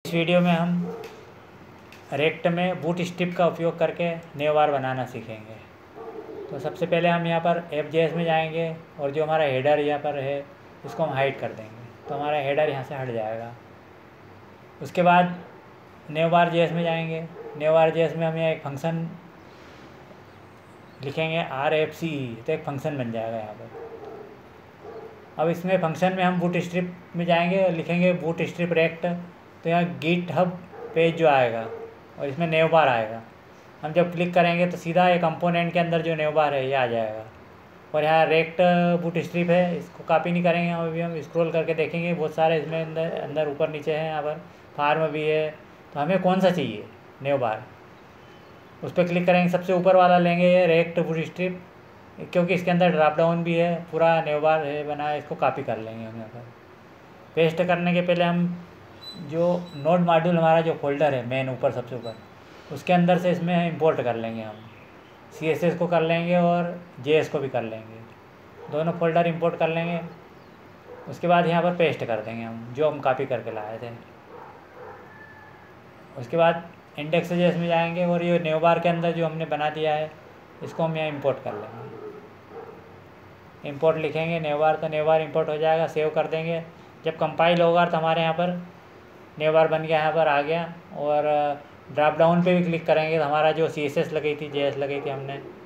इस वीडियो में हम रेक्ट में बूट स्ट्रिप का उपयोग करके न्यू बार बनाना सीखेंगे। तो सबसे पहले हम यहाँ पर F.js में जाएंगे और जो हमारा हेडर यहाँ पर है इसको हम हाइड कर देंगे, तो हमारा हेडर यहाँ से हट जाएगा। उसके बाद न्यू बार जेएस में जाएंगे। न्यू बार जेएस में हम यहाँ एक फंक्शन लिखेंगे RFCE, तो एक फंक्शन बन जाएगा यहाँ पर। अब इसमें फंक्शन में हम बूट स्ट्रिप में जाएंगे और लिखेंगे बूट स्ट्रिप रेक्ट, तो यहाँ गिटहब पेज जो आएगा और इसमें न्यू बार आएगा। हम जब क्लिक करेंगे तो सीधा ये कंपोनेंट के अंदर जो न्यू बार है ये आ जाएगा। और यहाँ रेक्ट बूट स्ट्रिप है, इसको कॉपी नहीं करेंगे, अभी हम स्क्रॉल करके देखेंगे बहुत सारे इसमें अंदर ऊपर नीचे हैं। यहाँ पर फार्म भी है, तो हमें कौन सा चाहिए न्यू बार, उस पर क्लिक करेंगे। सबसे ऊपर वाला लेंगे ये रेक्ट बूट स्ट्रिप, क्योंकि इसके अंदर ड्रॉप डाउन भी है, पूरा न्यू बार है बना है, इसको कॉपी कर लेंगे हम। यहाँ पर पेस्ट करने के पहले हम जो नोड मॉड्यूल हमारा जो फोल्डर है मेन ऊपर सबसे ऊपर, उसके अंदर से इसमें इंपोर्ट कर लेंगे हम। CSS को कर लेंगे और JS को भी कर लेंगे, दोनों फोल्डर इंपोर्ट कर लेंगे। उसके बाद यहाँ पर पेस्ट कर देंगे हम जो हम कॉपी करके लाए थे। उसके बाद index.js में जाएंगे और ये न्यू बार के अंदर जो हमने बना दिया है इसको हम यहाँ इंपोर्ट कर लेंगे। इंपोर्ट लिखेंगे न्यू बार, तो न्यू बार इंपोर्ट हो जाएगा। सेव कर देंगे। जब कंपाइल होगा तो हमारे यहाँ पर न्यू बार बन गया, यहाँ पर आ गया। और ड्रॉप डाउन पे भी क्लिक करेंगे तो हमारा जो CSS लगी थी, JS लगी थी हमने,